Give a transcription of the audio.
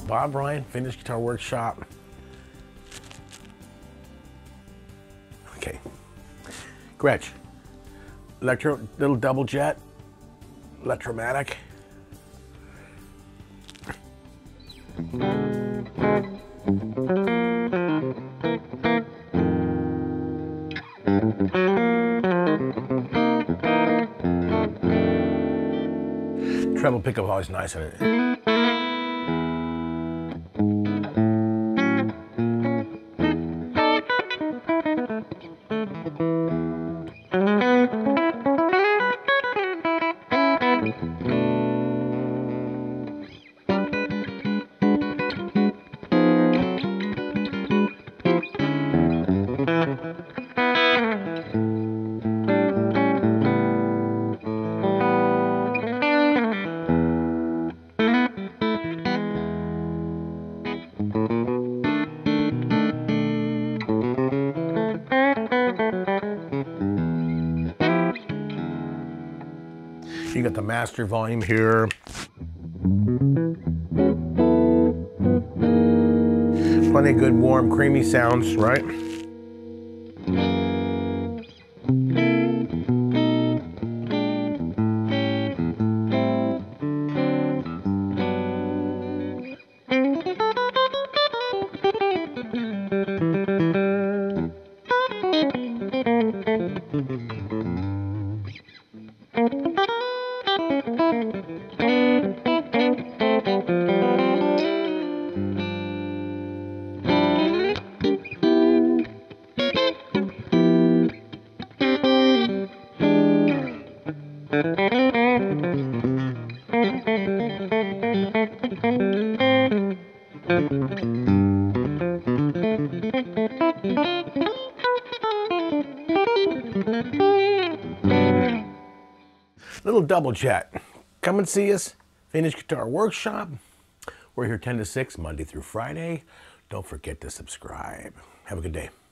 Bob Ryan, Vintage Guitar Workshop. Okay. Gretsch, little double jet, Electromatic. Treble pickup always nice in it. You got the master volume here. Plenty of good, warm, creamy sounds, right? Little double jet. Come and see us, Vintage Guitar Workshop. We're here 10 to 6, Monday through Friday. Don't forget to subscribe. Have a good day.